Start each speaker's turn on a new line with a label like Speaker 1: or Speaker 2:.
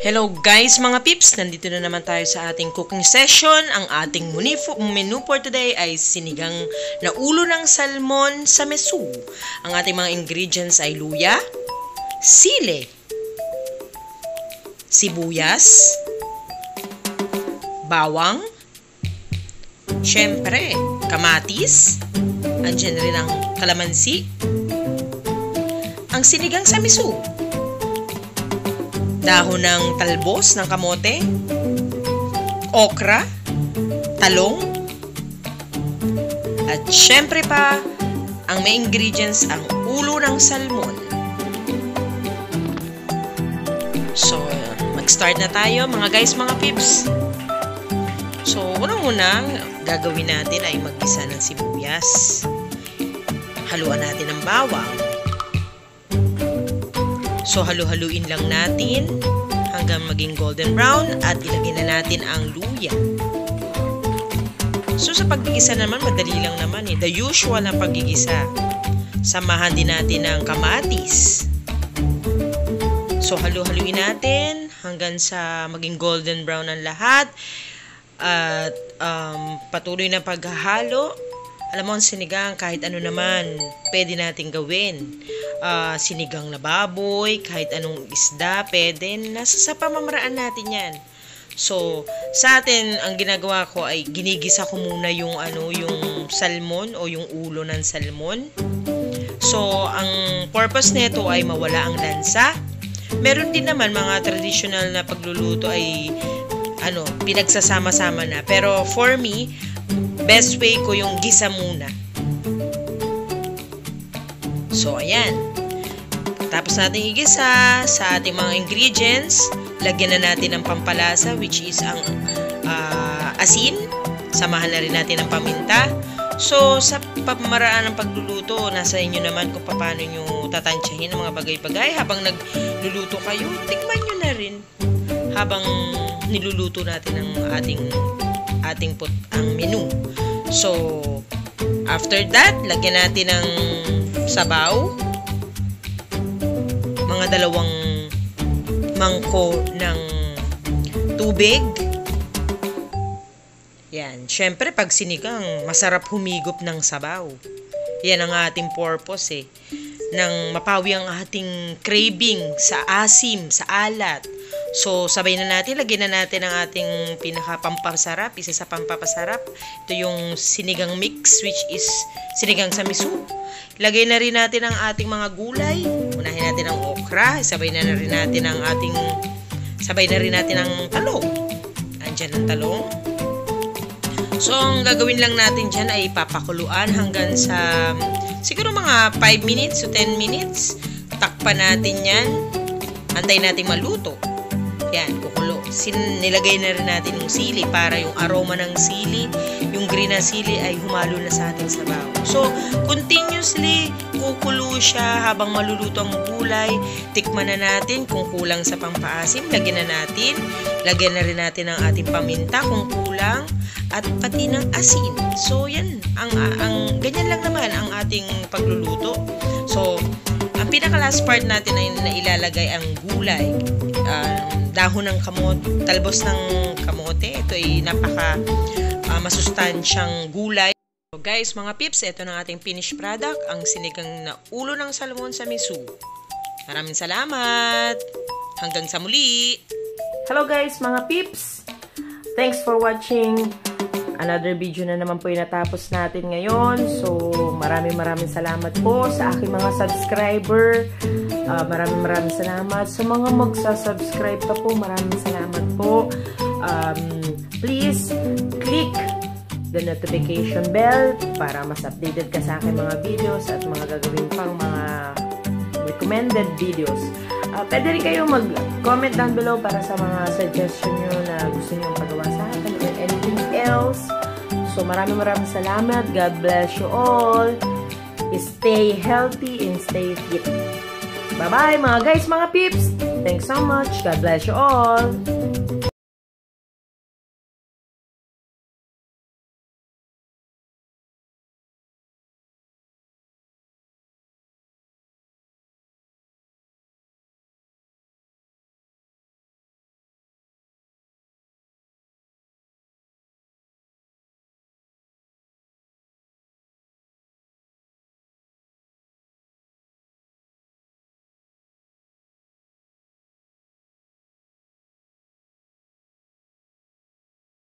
Speaker 1: Hello guys mga pips! Nandito na naman tayo sa ating cooking session. Ang ating menu for today ay sinigang na ulo ng salmon sa mesu. Ang ating mga ingredients ay luya, sili, sibuyas, bawang, syempre, kamatis, andyan rin ang kalamansi, ang sinigang sa mesu, dahon ng talbos ng kamote, okra, talong, at syempre pa, ang may ingredients, ang ulo ng salmon. So, mag-start na tayo mga guys, mga pips. So, unang-una, gagawin natin ay mag-isa ng sibuyas. Haluan natin ng bawang. So, halu-haluin lang natin hanggang maging golden brown at ilagay na natin ang luya. So, sa paggigisa naman, madali lang naman eh. The usual na paggigisa. Samahan din natin ng kamatis. So, halu-haluin natin hanggang sa maging golden brown ang lahat. At patuloy na paghahalo. Alam mo, ang sinigang, kahit ano naman, pwede natin gawin. Sinigang na baboy, kahit anong isda, pwede. Nasa pamamaraan natin yan. So, sa atin, ang ginagawa ko ay ginigisa ko muna yung, yung salmon o yung ulo ng salmon. So, ang purpose nito ay mawala ang lansa. Meron din naman mga traditional na pagluluto ay pinagsasama-sama na. Pero for me, best way ko yung gisa muna. So, ayan. Tapos natin igisa sa ating mga ingredients. Lagyan na natin ng pampalasa, which is ang asin. Samahan na rin natin ng paminta. So, sa pamaraan ng pagluluto, nasa inyo naman kung paano nyo tatansyahin ang mga bagay-bagay. Habang nagluluto kayo, tikman nyo na rin. Habang niluluto natin ang ating ang menu. So, after that, lagyan natin ng sabaw. Mga 2 mangko ng tubig. Yan. Syempre, pag sinigang, masarap humigop ng sabaw. Yan ang ating purpose eh. Nang mapawi ang ating craving sa asim, sa alat. So, sabay na natin, lagyan na natin ang ating pinaka-pampasarap, isa sa pampapasarap. Ito yung sinigang mix, which is sinigang sa mesu. Lagay na rin natin ang ating mga gulay. Unahin natin ang okra, sabay na rin natin ang talong. Andyan ang talong. So, ang gagawin lang natin dyan ay papakuluan hanggang sa siguro mga 5 minutes to 10 minutes. Takpan natin yan. Antayin natin maluto. Yan, kukulo. Nilagay na rin natin yung sili para yung aroma ng sili, yung green na sili ay humalo na sa ating sabaw. So, continuously kukulo siya habang maluluto ang gulay. Tikman na natin kung kulang sa pampaasim. Lagyan na natin. Lagyan na rin natin ang ating paminta kung kulang. At pati ng asin. So, yan. Ganyan lang naman ang ating pagluluto. So, ang pinaka-last part natin ay na ilalagay ang gulay. Dahon ng kamote, talbos ng kamote. Ito ay napaka masustansyang gulay. So guys, mga pips, ito na ating finished product, ang sinigang na ulo ng salmon sa mesu. Maraming salamat. Hanggang sa muli.
Speaker 2: Hello guys, mga pips. Thanks for watching. Another video na naman po yung natapos natin ngayon. So, maraming salamat po sa aking mga subscriber. Maraming salamat. Sa mga magsa-subscribe pa po, maraming salamat po. Please, click the notification bell para mas updated ka sa aking mga videos at mga gagawin pang mga recommended videos. Pwede rin kayo mag-comment down below para sa mga suggestion nyo na gusto nyo pagawa sa akin or anything else. So, maraming salamat. God bless you all. Stay healthy and stay fit. Bye-bye mga guys, mga peeps. Thanks so much. God bless you all.